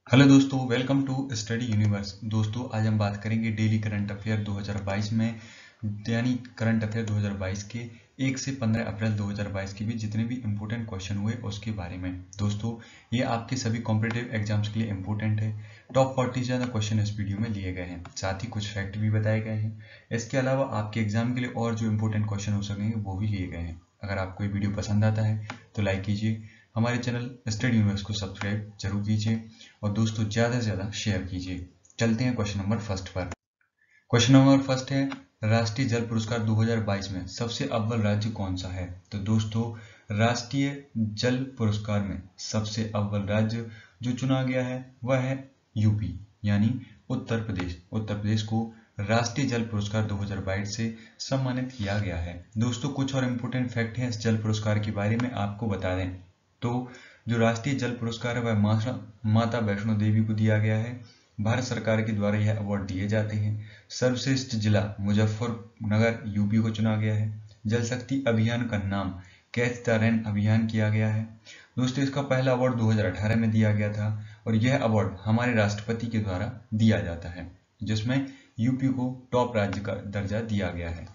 Hello दोस्तों, welcome to study universe. दोस्तों, आज हम बात करेंगे डेली करंट अफेयर 2022 में, यानी करंट अफेयर 2022 के 1 से 15 अप्रैल 2022 के बीच जितने भी इंपॉर्टेंट क्वेश्चन हुए उसके बारे में। दोस्तों, ये आपके सभी कॉम्पिटिटिव एग्जाम्स के लिए इंपॉर्टेंट है। टॉप 40 से ज़्यादा क्वेश्चन इस वीडियो में लिए गए हैं, साथ ही कुछ फैक्ट भी बताए गए हैं। इसके अलावा आपके एग्जाम के लिए और जो इंपॉर्टेंट क्वेश्चन हो सकेंगे वो भी लिए गए हैं। अगर आपको ये वीडियो पसंद आता है तो लाइक कीजिए, हमारे चैनल स्टडी यूनिवर्स को सब्सक्राइब जरूर कीजिए और दोस्तों ज़्यादा से ज़्यादा शेयर कीजिए। चलते हैं क्वेश्चन नंबर फर्स्ट पर। क्वेश्चन नंबर फर्स्ट है, राष्ट्रीय जल पुरस्कार 2022 में सबसे अव्वल राज्य कौन सा है? तो दोस्तों, राष्ट्रीय जल पुरस्कार में सबसे अव्वल राज्य जो चुना गया है वह है यूपी, यानी उत्तर प्रदेश। उत्तर प्रदेश को राष्ट्रीय जल पुरस्कार 2022 से सम्मानित किया गया है। दोस्तों, कुछ और इम्पोर्टेंट फैक्ट हैं इस जल पुरस्कार के बारे में आपको बता दें तो जो राष्ट्रीय जल पुरस्कार है वह माता वैष्णो देवी को दिया गया है। भारत सरकार के द्वारा यह अवार्ड दिए जाते हैं। सर्वश्रेष्ठ जिला मुजफ्फरनगर यूपी को चुना गया है। जल शक्ति अभियान का नाम कैच द रेन अभियान किया गया है। दोस्तों, इसका पहला अवार्ड 2018 में दिया गया था और यह अवार्ड हमारे राष्ट्रपति के द्वारा दिया जाता है, जिसमें यूपी को टॉप राज्य का दर्जा दिया गया है।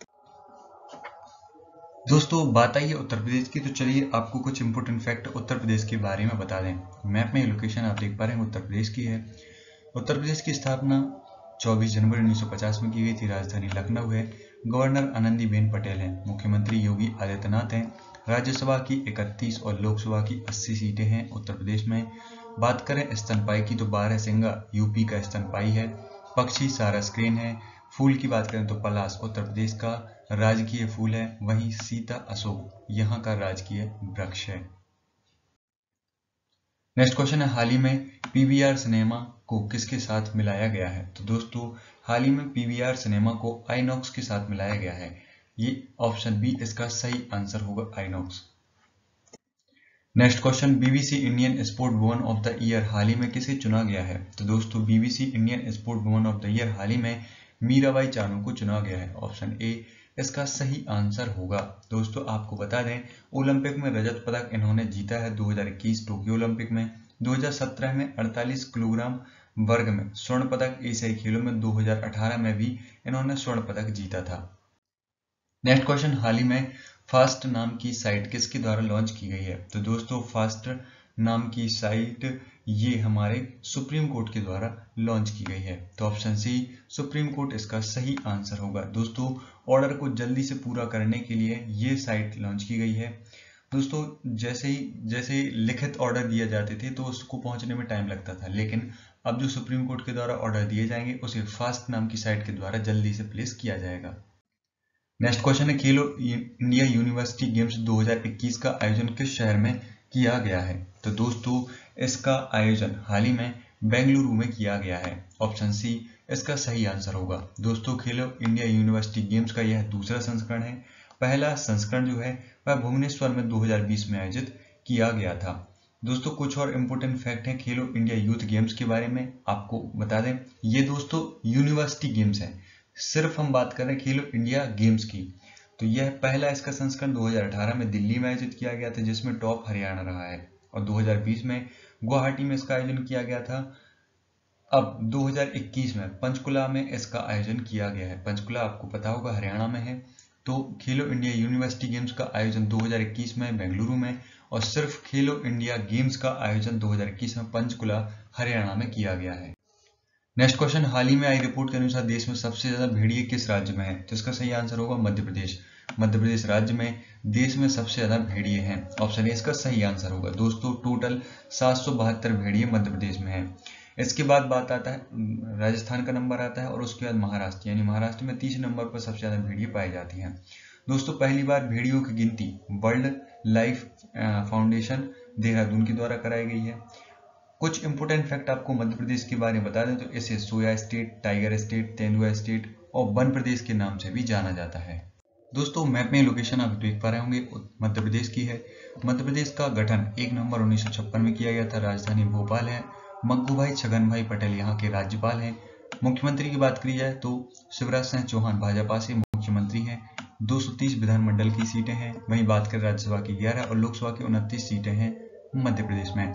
दोस्तों, बात आई है उत्तर प्रदेश की, तो चलिए आपको कुछ इंपोर्टेंट फैक्ट उत्तर प्रदेश के बारे में बता दें। मैप में लोकेशन आप देख पा रहे हैं उत्तर प्रदेश की है। उत्तर प्रदेश की स्थापना 24 जनवरी 1950 में की गई थी। राजधानी लखनऊ है। गवर्नर आनंदीबेन पटेल हैं। मुख्यमंत्री योगी आदित्यनाथ हैं। राज्यसभा की 31 और लोकसभा की 80 सीटें हैं उत्तर प्रदेश में। बात करें स्तनपाई की तो बारहसिंगा यूपी का स्तनपाई है। पक्षी सारस क्रेन है। फूल की बात करें तो पलाश उत्तर प्रदेश का राजकीय फूल है। वहीं सीता अशोक यहाँ का राजकीय वृक्ष है। नेक्स्ट क्वेश्चन है, हाल ही में पीवीआर सिनेमा को किसके साथ मिलाया गया है? तो दोस्तों, हाल ही में पीवीआर सिनेमा को आइनॉक्स के साथ मिलाया गया है। ये ऑप्शन बी इसका सही आंसर होगा, Inox. Next question, BBC Indian sport woman of the year हाल ही में किसे चुना गया है? तो दोस्तों, BBC Indian sport woman of the year हाल ही में मीराबाई चानू को चुना गया है। ऑप्शन ए इसका सही आंसर होगा। दोस्तों, आपको बता दें, ओलंपिक में रजत पदक इन्होंने जीता है 2021 टोक्यो ओलंपिक में। 2017 में 48 किलोग्राम वर्ग में स्वर्ण पदक। एशियाई खेलों में 2018 में भी इन्होंने स्वर्ण पदक जीता था। नेक्स्ट क्वेश्चन, हाल ही में फास्ट नाम की साइट किसके द्वारा लॉन्च की गई है? तो दोस्तों, फास्ट नाम की साइट ये हमारे सुप्रीम कोर्ट के द्वारा लॉन्च की गई है। तो ऑप्शन सी सुप्रीम कोर्ट इसका सही आंसर होगा। दोस्तों, ऑर्डर को जल्दी से पूरा करने के लिए ये साइट लॉन्च की गई है। दोस्तों, जैसे लिखित ऑर्डर दिए जाते थे तो उसको पहुंचने में टाइम लगता था, लेकिन अब जो सुप्रीम कोर्ट के द्वारा ऑर्डर दिए जाएंगे उसे फास्ट नाम की साइट के द्वारा जल्दी से प्लेस किया जाएगा। नेक्स्ट क्वेश्चन है, खेलो इंडिया यूनिवर्सिटी गेम्स 2021 का आयोजन किस शहर में किया गया है? तो दोस्तों, इसका आयोजन हाल ही में बेंगलुरु में किया गया है। ऑप्शन सी इसका सही आंसर होगा। दोस्तों, खेलो इंडिया यूनिवर्सिटी गेम्स का यह दूसरा संस्करण है। पहला संस्करण जो है वह भुवनेश्वर में 2020 में आयोजित किया गया था। दोस्तों, कुछ और इम्पोर्टेंट फैक्ट हैं खेलो इंडिया यूथ गेम्स के बारे में आपको बता दें। ये दोस्तों यूनिवर्सिटी गेम्स हैं, सिर्फ हम बात कर रहे हैं खेलो इंडिया गेम्स की। तो यह पहला इसका संस्करण 2018 में दिल्ली में आयोजित किया गया था, जिसमें टॉप हरियाणा रहा है, और 2020 में गुवाहाटी में इसका आयोजन किया गया था। अब 2021 में पंचकुला में इसका आयोजन किया गया है। पंचकुला आपको पता होगा हरियाणा में है। तो खेलो इंडिया यूनिवर्सिटी गेम्स का आयोजन 2021 में बेंगलुरु में, और सिर्फ खेलो इंडिया गेम्स का आयोजन 2021 में पंचकुला हरियाणा में किया गया है। नेक्स्ट क्वेश्चन, हाल ही में आई रिपोर्ट के अनुसार देश में सबसे ज्यादा भेड़िए किस राज्य में है? तो इसका सही आंसर होगा मध्य प्रदेश। मध्य प्रदेश राज्य में देश में सबसे ज्यादा भेड़िए हैं। ऑप्शन ए इसका सही आंसर होगा। दोस्तों, टोटल 772 भेड़िए मध्य प्रदेश में है। इसके बाद बात आता है राजस्थान का नंबर आता है, और उसके बाद महाराष्ट्र, यानी महाराष्ट्र में 30 नंबर पर सबसे ज्यादा भेड़िए पाई जाती हैं। दोस्तों, पहली बार भेड़ियों की गिनती वर्ल्ड लाइफ फाउंडेशन देहरादून के द्वारा कराई गई है। कुछ इंपोर्टेंट फैक्ट आपको मध्य प्रदेश के बारे में बता दें तो इसे सोया स्टेट, टाइगर स्टेट, तेंदुआ स्टेट और वन प्रदेश के नाम से भी जाना जाता है। दोस्तों, मैप में लोकेशन आप देख पा रहे होंगे मध्य प्रदेश की है। मध्य प्रदेश का गठन 1 नवंबर 1956 में किया गया था। राजधानी भोपाल है। मग्गू भाई छगन भाई पटेल यहाँ के राज्यपाल हैं। मुख्यमंत्री की बात करी जाए तो शिवराज सिंह चौहान भाजपा से मुख्यमंत्री हैं। 230 विधानमंडल की सीटें हैं। वहीं बात करें राज्यसभा की 11 और लोकसभा की 29 सीटें हैं मध्य प्रदेश में।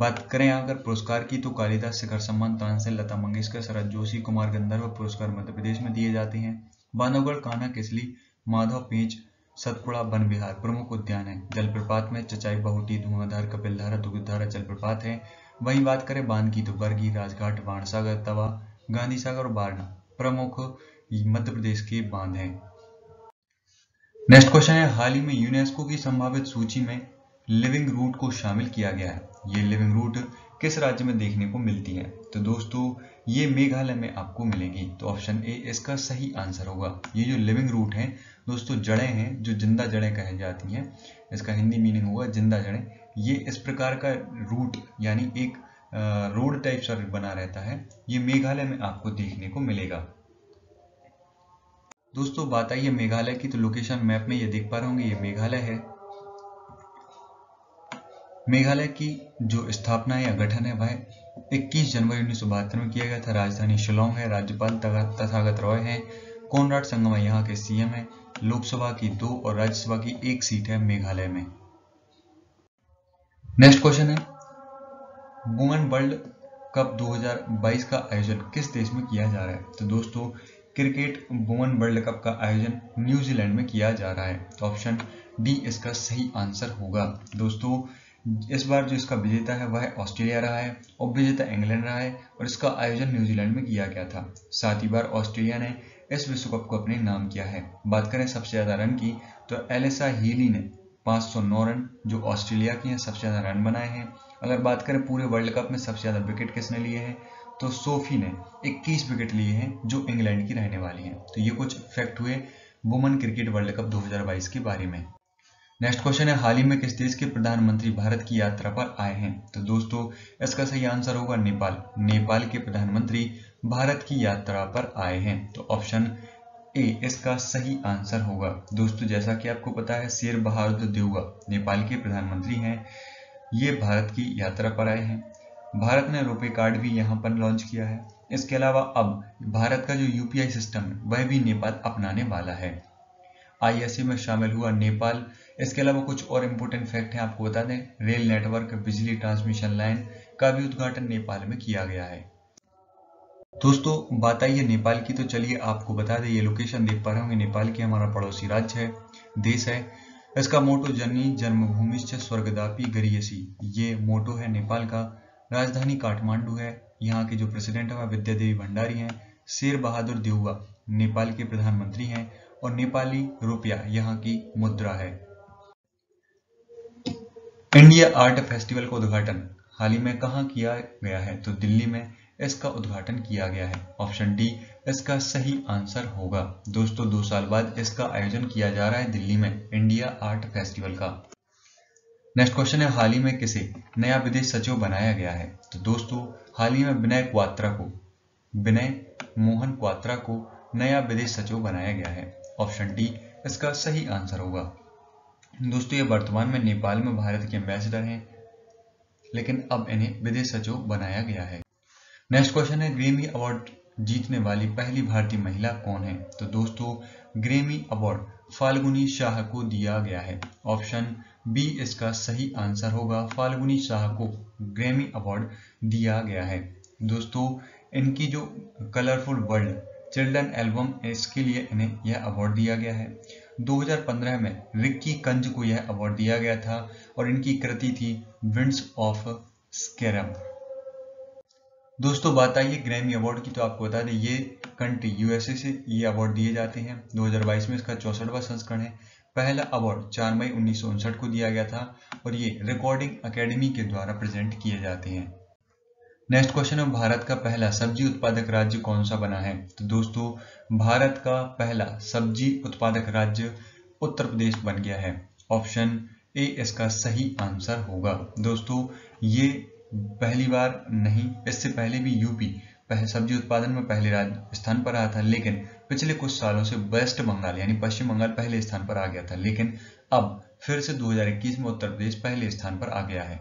बात करें अगर पुरस्कार की तो कालिदास शिखर सम्मान तानसेन, लता मंगेशकर, शरद जोशी, कुमार गंधर्व पुरस्कार मध्य प्रदेश में दिए जाते हैं। बांधवगढ़, कान्हा किसली, माधव पेंच, सतपुड़ा वन विहार प्रमुख उद्यान है। जलप्रपात में चचाई, बहुटी, धुआंधार, कपिलधारा, दुग्धधारा जलप्रपात है। वहीं बात करें बांध की तो बरगी, राजघाट, बाणसागर, तवा, गांधी सागर और बारना प्रमुख मध्य प्रदेश के बांध हैं। नेक्स्ट क्वेश्चन है, हाल ही में यूनेस्को की संभावित सूची में लिविंग रूट को शामिल किया गया है। ये लिविंग रूट किस राज्य में देखने को मिलती है? तो दोस्तों ये मेघालय में आपको मिलेगी। तो ऑप्शन ए इसका सही आंसर होगा। ये जो लिविंग रूट है दोस्तों, जड़ें हैं जो जिंदा जड़ें कही जाती हैं, इसका हिंदी मीनिंग होगा जिंदा जड़ें। ये इस प्रकार का रूट यानी एक रोड टाइप सा बना रहता है, ये मेघालय में आपको देखने को मिलेगा। दोस्तों बात आई है मेघालय की, तो लोकेशन मैप में ये देख पा रहे होंगे, ये मेघालय है। मेघालय की जो स्थापना या गठन है वह 21 जनवरी 1972 में किया गया था। राजधानी शिलोंग है। राज्यपाल तथागत रॉय हैं। कोनराड संगमा यहाँ के सीएम है। लोकसभा की 2 और राज्यसभा की 1 सीट है मेघालय में। नेक्स्ट क्वेश्चन है, वुमेन वर्ल्ड कप 2022 का आयोजन किस देश में किया जा रहा है? तो दोस्तों क्रिकेट वुमेन वर्ल्ड कप का आयोजन न्यूजीलैंड में किया जा रहा है। तो ऑप्शन डी इसका सही आंसर होगा। दोस्तों इस बार जो इसका विजेता है वह ऑस्ट्रेलिया रहा है, उपविजेता इंग्लैंड रहा है और इसका आयोजन न्यूजीलैंड में किया गया था। 7 बार ऑस्ट्रेलिया ने इस विश्व कप को अपने नाम किया है। बात करें सबसे ज्यादा रन की, तो एलिसा हीली ने 509 रन जो ऑस्ट्रेलिया की हैं सबसे ज्यादा रन बनाए हैं। अगर बात करें पूरे वर्ल्ड कप में सबसे ज्यादा विकेट किसने लिए हैं, तो सोफी ने 21 विकेट लिए हैं जो इंग्लैंड की रहने वाली हैं। तो ये कुछ फैक्ट हुए वुमेन क्रिकेट वर्ल्ड कप 2022 के बारे में। नेक्स्ट क्वेश्चन है, हाल ही में किस देश के प्रधानमंत्री भारत की यात्रा पर आए हैं? तो दोस्तों इसका सही आंसर होगा नेपाल। नेपाल के प्रधानमंत्री भारत की यात्रा पर आए हैं। तो ऑप्शन ए इसका सही आंसर होगा। दोस्तों जैसा कि आपको पता है शेर बहादुर देउवा नेपाल के प्रधानमंत्री हैं, ये भारत की यात्रा पर आए हैं। भारत ने रुपे कार्ड भी यहाँ पर लॉन्च किया है। इसके अलावा अब भारत का जो यूपीआई सिस्टम है वह भी नेपाल अपनाने वाला है। आईएसए में शामिल हुआ नेपाल। इसके अलावा कुछ और इम्पोर्टेंट फैक्ट हैं आपको बता दें, रेल नेटवर्क, बिजली ट्रांसमिशन लाइन का भी उद्घाटन नेपाल में किया गया है। दोस्तों बात आई है नेपाल की, तो चलिए आपको बता दें, ये लोकेशन देख पा रहे होंगे नेपाल की, हमारा पड़ोसी राज्य है, देश है। इसका मोटो जननी जन्मभूमिश्च स्वर्गदापि गरीयसी, ये मोटो है नेपाल का। राजधानी काठमांडू है। यहाँ के जो प्रेसिडेंट है वह विद्या देवी भंडारी हैं। शेर बहादुर देउवा नेपाल के प्रधानमंत्री हैं और नेपाली रुपया यहाँ की मुद्रा है। इंडिया आर्ट फेस्टिवल का उद्घाटन हाल ही में कहाँ किया गया है? तो दिल्ली में इसका उद्घाटन किया गया है। ऑप्शन डी इसका सही आंसर होगा। दोस्तों 2 साल बाद इसका आयोजन किया जा रहा है दिल्ली में, इंडिया आर्ट फेस्टिवल का। नेक्स्ट क्वेश्चन है, हाल ही में किसे नया विदेश सचिव बनाया गया है? तो दोस्तों हाल ही में विनय मोहन क्वात्रा को नया विदेश सचिव बनाया गया है। ऑप्शन डी इसका सही आंसर होगा। दोस्तों ये वर्तमान में नेपाल में भारत के एम्बेसडर हैं, लेकिन अब इन्हें विदेश सचिव बनाया गया है। नेक्स्ट क्वेश्चन है, ग्रैमी अवार्ड जीतने वाली पहली भारतीय महिला कौन है? तो दोस्तों ग्रैमी अवार्ड फाल्गुनी शाह को दिया गया है। ऑप्शन बी इसका सही आंसर होगा। फाल्गुनी शाह को ग्रैमी अवार्ड दिया गया है। दोस्तों इनकी जो कलरफुल वर्ल्ड चिल्ड्रन एल्बम इसके लिए इन्हें यह अवार्ड दिया गया है। 2015 में रिक्की कंज को यह अवार्ड दिया गया था और इनकी कृति थी विंड्स ऑफ स्कैरब। दोस्तों बात आई है ग्रैमी अवार्ड की, तो आपको बता दें ये कंट्री यूएसए से ये अवार्ड दिए जाते हैं। 2022 में इसका 64वां संस्करण है। पहला अवार्ड 4 मई 1959 को दिया गया था और ये रिकॉर्डिंग अकेडमी के द्वारा प्रेजेंट किए जाते हैं। नेक्स्ट क्वेश्चन है, भारत का पहला सब्जी उत्पादक राज्य कौन सा बना है? तो दोस्तों भारत का पहला सब्जी उत्पादक राज्य उत्तर प्रदेश बन गया है। ऑप्शन ए इसका सही आंसर होगा। दोस्तों ये पहली बार नहीं, इससे पहले भी यूपी सब्जी उत्पादन में पहले स्थान पर आया था, लेकिन पिछले कुछ सालों से वेस्ट बंगाल यानी पश्चिम बंगाल पहले स्थान पर आ गया था, लेकिन अब फिर से 2021 में उत्तर प्रदेश पहले स्थान पर आ गया है।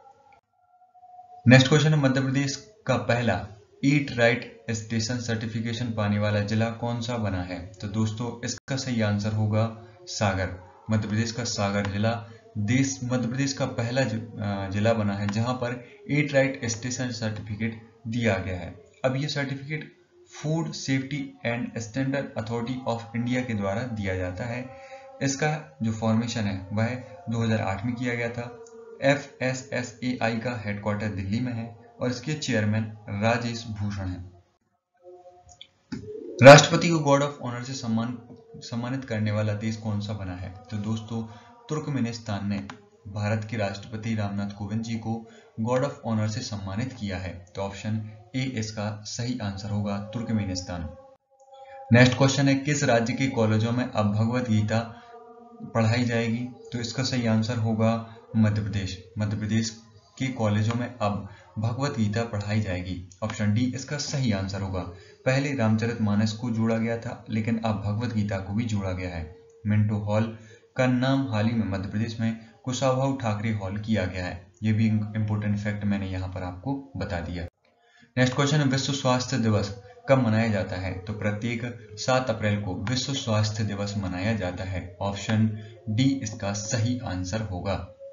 नेक्स्ट क्वेश्चन है, मध्य प्रदेश का पहला ईट राइट स्टेशन सर्टिफिकेशन पाने वाला जिला कौन सा बना है? तो दोस्तों इसका सही आंसर होगा सागर। मध्य प्रदेश का सागर जिला देश मध्य प्रदेश का पहला जिला बना है जहां पर ईट राइट स्टेशन सर्टिफिकेट दिया गया है। अब ये certificate food safety and standard authority of India के द्वारा दिया जाता है। इसका जो फॉर्मेशन है वह 2008 में किया गया था। FSSAI का हेडक्वार्टर दिल्ली में है और इसके चेयरमैन राजेश भूषण हैं। राष्ट्रपति को गार्ड ऑफ ऑनर से सम्मानित करने वाला देश कौन सा बना है? तो दोस्तों तुर्कमेनिस्तान ने भारत के राष्ट्रपति रामनाथ कोविंद जी को गार्ड ऑफ ऑनर से सम्मानित किया है। तो ऑप्शन ए इसका सही आंसर होगा, तुर्कमेनिस्तान। नेक्स्ट क्वेश्चन है, किस राज्य के कॉलेजों में अब भगवत गीता पढ़ाई जाएगी? तो इसका सही आंसर होगा मध्य प्रदेश। मध्य प्रदेश के कॉलेजों में अब भगवत गीता पढ़ाई जाएगी। ऑप्शन डी इसका सही आंसर होगा। पहले रामचरितमानस को जोड़ा गया था, लेकिन अब भगवत गीता को भी जोड़ा गया है। मिंटो हॉल का नाम हाल ही में मध्य प्रदेश में कुशाभाऊ ठाकरे हॉल किया गया है। ये भी इंपॉर्टेंट फैक्ट मैंने यहाँ पर आपको बता दिया। नेक्स्ट क्वेश्चन है, विश्व स्वास्थ्य दिवस कब मनाया जाता है? तो प्रत्येक 7 अप्रैल को विश्व स्वास्थ्य दिवस मनाया जाता है। ऑप्शन डी इसका सही आंसर होगा।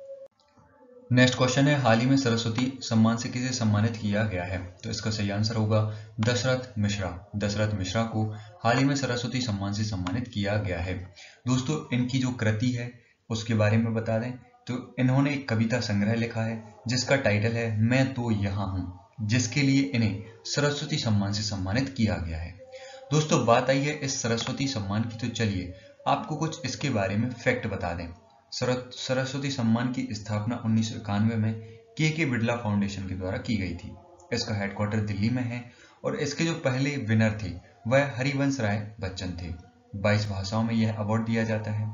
नेक्स्ट क्वेश्चन है, हाल ही में सरस्वती सम्मान से किसे सम्मानित किया गया है? तो इसका सही आंसर होगा दशरथ मिश्रा। दशरथ मिश्रा को हाल ही में सरस्वती सम्मान से सम्मानित किया गया है। दोस्तों इनकी जो कृति है उसके बारे में बता दें तो इन्होंने एक कविता संग्रह लिखा है जिसका टाइटल है मैं तो यहाँ हूँ, जिसके लिए इन्हें सरस्वती सम्मान से सम्मानित किया गया है। दोस्तों बात आई है इस सरस्वती सम्मान की, तो चलिए आपको कुछ इसके बारे में फैक्ट बता दें। सरस्वती सम्मान की स्थापना 1991 में के बिड़ला फाउंडेशन के द्वारा की गई थी। इसका हेडक्वार्टर दिल्ली में है और इसके जो पहले विनर थे वह हरिवंश राय बच्चन थे। 22 भाषाओं में यह अवार्ड दिया जाता है।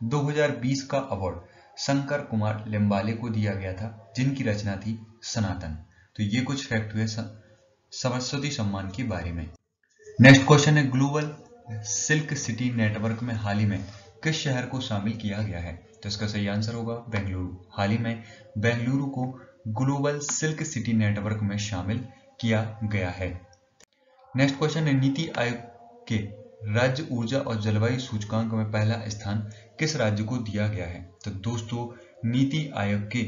2020 का अवार्ड शंकर कुमार लिम्बाले को दिया गया था, जिनकी रचना थी सनातन। तो ये कुछ फैक्ट हुए सरस्वती सम्मान के बारे में। नेक्स्ट क्वेश्चन है, ग्लोबल सिल्क सिटी नेटवर्क में हाल ही में किस शहर को शामिल किया गया है? तो इसका सही आंसर होगा बेंगलुरु। हाल ही में बेंगलुरु को ग्लोबल सिल्क सिटी नेटवर्क में शामिल किया गया है। नेक्स्ट क्वेश्चन है, नीति आयोग के राज्य ऊर्जा और जलवायु सूचकांक में पहला स्थान किस राज्य को दिया गया है? तो दोस्तों नीति आयोग के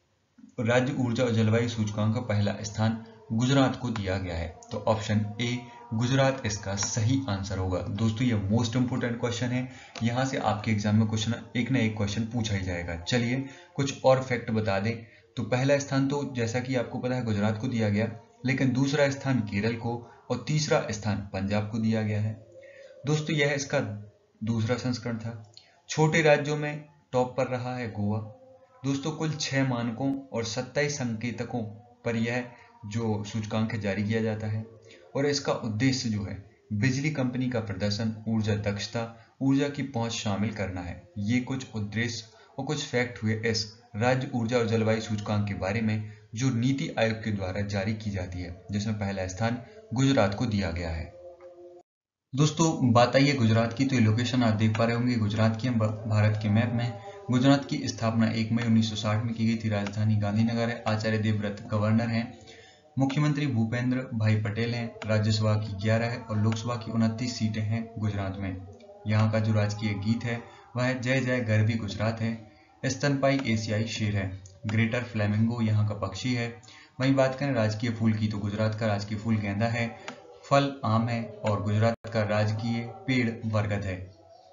राज्य ऊर्जा और जलवायु सूचकांक का पहला स्थान गुजरात को दिया गया है। तो ऑप्शन ए गुजरात इसका सही आंसर होगा। दोस्तों ये मोस्ट इंपोर्टेंट क्वेश्चन है, यहाँ से आपके एग्जाम में क्वेश्चन एक ना एक क्वेश्चन पूछा ही जाएगा। चलिए कुछ और फैक्ट बता दें तो पहला स्थान तो जैसा कि आपको पता है गुजरात को दिया गया, लेकिन दूसरा स्थान केरल को और तीसरा स्थान पंजाब को दिया गया है। दोस्तों यह इसका दूसरा संस्करण था। छोटे राज्यों में टॉप पर रहा है गोवा। दोस्तों कुल 6 मानकों और 27 संकेतकों पर यह जो सूचकांक जारी किया जाता है और इसका उद्देश्य जो है बिजली कंपनी का प्रदर्शन, ऊर्जा दक्षता, ऊर्जा की पहुंच शामिल करना है। ये कुछ उद्देश्य और कुछ फैक्ट हुए इस राज्य ऊर्जा और जलवायु सूचकांक के बारे में जो नीति आयोग के द्वारा जारी की जाती है, जिसमें पहला स्थान गुजरात को दिया गया है। दोस्तों बात आई है गुजरात की, तो ये लोकेशन आप देख पा रहे होंगे गुजरात की भारत के मैप में। गुजरात की स्थापना 1 मई 1960 में की गई थी। राजधानी गांधीनगर है। आचार्य देवव्रत गवर्नर हैं। मुख्यमंत्री भूपेंद्र भाई पटेल हैं। राज्यसभा की 11 है और लोकसभा की 29 सीटें हैं गुजरात में। यहाँ का जो राजकीय गीत है वह जय जय गरवी गुजरात है। स्तनपाई एशियाई शेर है। ग्रेटर फ्लेमिंगो यहाँ का पक्षी है। वहीं बात करें राजकीय फूल की, तो गुजरात का राजकीय फूल गेंदा है। फल आम है और गुजरात का राजकीय पेड़ बरगद है।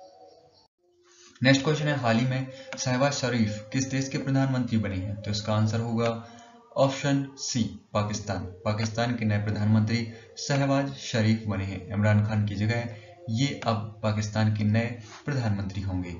नेक्स्ट क्वेश्चन है, हाल ही में शहबाज शरीफ किस देश के प्रधानमंत्री बने हैं? तो इसका आंसर होगा ऑप्शन सी पाकिस्तान। पाकिस्तान के नए प्रधानमंत्री शहबाज शरीफ बने हैं। इमरान खान की जगह ये अब पाकिस्तान के नए प्रधानमंत्री होंगे।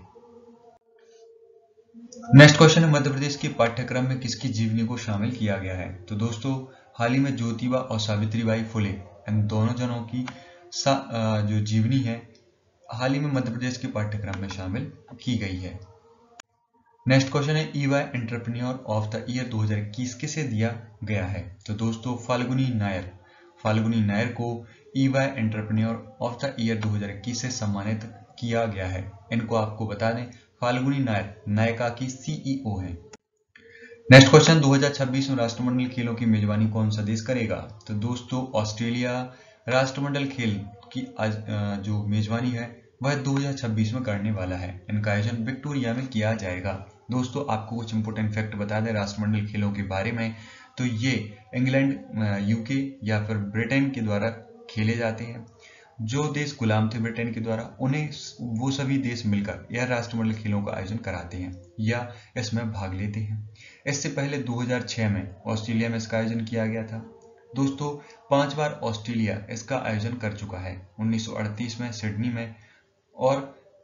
नेक्स्ट क्वेश्चन है, मध्य प्रदेश के पाठ्यक्रम में किसकी जीवनी को शामिल किया गया है? तो दोस्तों हाल ही में ज्योतिबा और सावित्रीबाई फुले इन दोनों जनों की जो जीवनी है हाल ही में मध्य प्रदेश के पाठ्यक्रम में शामिल की गई है। नेक्स्ट क्वेश्चन है, EY entrepreneur of the year 2021 किसे दिया गया है? तो दोस्तों फाल्गुनी नायर को EY entrepreneur of the year 2021 से सम्मानित किया गया है। इनको आपको बता दें फाल्गुनी नायर नायका की सीईओ है। नेक्स्ट क्वेश्चन, 2026 में राष्ट्रमंडल खेलों की मेजबानी कौन सा देश करेगा? तो दोस्तों ऑस्ट्रेलिया राष्ट्रमंडल खेल की जो मेजबानी है वह 2026 में करने वाला है। इनका आयोजन विक्टोरिया में किया जाएगा। दोस्तों आपको कुछ इंपोर्टेंट फैक्ट बता दें राष्ट्रमंडल खेलों के बारे में, तो ये इंग्लैंड, यूके या फिर ब्रिटेन के द्वारा खेले जाते हैं। जो देश गुलाम थे ब्रिटेन के द्वारा, उन्हें वो सभी देश मिलकर यह राष्ट्रमंडल खेलों का आयोजन कराते हैं या इसमें भाग लेते हैं। इससे पहले 2006 में ऑस्ट्रेलिया में इसका आयोजन किया गया था। दोस्तों 5 बार ऑस्ट्रेलिया इसका आयोजन कर चुका है, 1938 में सिडनी में, और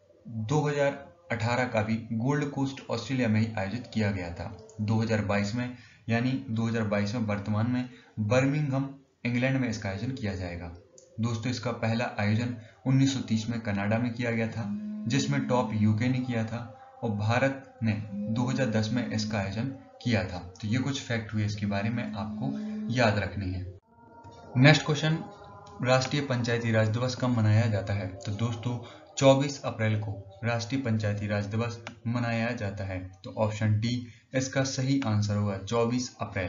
2018 का भी गोल्ड कोस्ट ऑस्ट्रेलिया में ही आयोजित किया गया था। 2022 में, यानी 2022 में वर्तमान में बर्मिंघम इंग्लैंड में इसका आयोजन किया जाएगा। दोस्तों इसका पहला आयोजन 1930 में कनाडा में किया गया था, जिसमें टॉप यूके ने किया था, और भारत ने 2010 में इसका आयोजन किया था। तो ये कुछ फैक्ट हुए इसके बारे में आपको याद रखनी है। नेक्स्ट क्वेश्चन, राष्ट्रीय पंचायती राज दिवस कब मनाया जाता है? तो दोस्तों 24 अप्रैल को राष्ट्रीय पंचायती राज दिवस मनाया जाता है। तो ऑप्शन डी इसका सही आंसर होगा, 24 अप्रैल।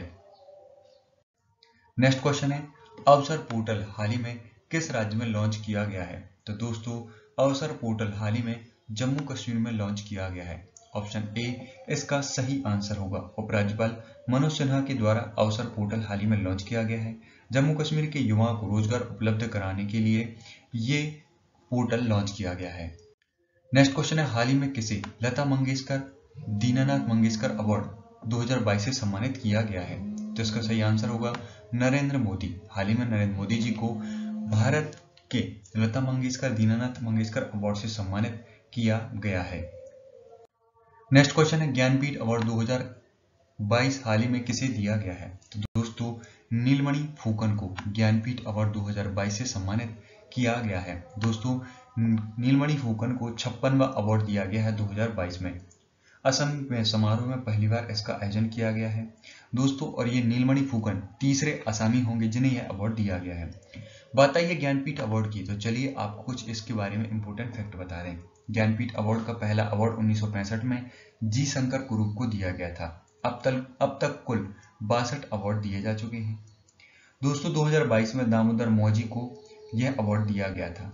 नेक्स्ट क्वेश्चन है, अवसर पोर्टल हाल ही में किस राज्य में लॉन्च किया गया है? तो दोस्तों अवसर पोर्टल हाल ही में जम्मू कश्मीर में लॉन्च किया गया है। ऑप्शन ए इसका सही आंसर होगा। उपराज्यपाल मनोज सिन्हा के द्वारा अवसर पोर्टल हाल ही में लॉन्च किया गया है। जम्मू कश्मीर के युवाओं को रोजगार उपलब्ध कराने के लिए ये पोर्टल लॉन्च किया गया है। नेक्स्ट क्वेश्चन है, हाल ही में किसे लता मंगेशकर दीनानाथ मंगेशकर अवार्ड 2022 से सम्मानित किया गया है? तो इसका सही आंसर होगा नरेंद्र मोदी। हाल ही में नरेंद्र मोदी जी को भारत के लता मंगेशकर दीनानाथ मंगेशकर अवार्ड से सम्मानित किया गया है। नेक्स्ट क्वेश्चन है, ज्ञानपीठ अवार्ड 2022 हाल ही में किसे दिया गया है? तो दोस्तों नीलमणि फूकन को ज्ञानपीठ अवार्ड 2022 से सम्मानित किया गया है। दोस्तों नीलमणि फूकन को 56वां अवार्ड दिया गया है 2022 में। असम में समारोह में पहली बार इसका आयोजन किया गया है दोस्तों, और ये नीलमणि फूकन तीसरे असामी होंगे जिन्हें यह अवार्ड दिया गया है। बात आई है ज्ञानपीठ अवार्ड की, तो चलिए आपको कुछ इसके बारे में इंपोर्टेंट फैक्ट बता दें। ज्ञानपीठ अवार्ड का पहला अवार्ड 1965 में जी शंकर कुरूप को दिया गया था। अब तक कुल 62 अवार्ड दिए जा चुके हैं। दोस्तों 2022 में दामोदर मौजी को यह अवार्ड दिया गया था।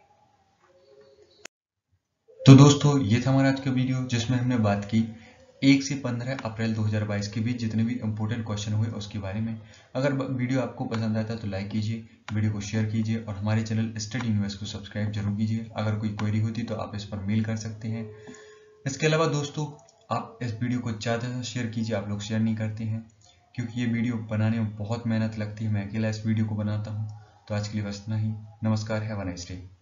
तो दोस्तों ये था हमारा आज का वीडियो, जिसमें हमने बात की 1 से 15 अप्रैल 2022 के बीच जितने भी इंपॉर्टेंट क्वेश्चन हुए उसके बारे में। अगर वीडियो आपको पसंद आता है तो लाइक कीजिए, वीडियो को शेयर कीजिए और हमारे चैनल स्टडी न्यूज़ को सब्सक्राइब जरूर कीजिए। अगर कोई क्वेरी होती तो आप इस पर मेल कर सकते हैं। इसके अलावा दोस्तों आप इस वीडियो को ज़्यादा से शेयर कीजिए, आप लोग शेयर नहीं करते हैं क्योंकि ये वीडियो बनाने में बहुत मेहनत लगती है, मैं अकेला इस वीडियो को बनाता हूँ। तो आज के लिए बस इतना ही, नमस्कार, हैव अ नाइस डे।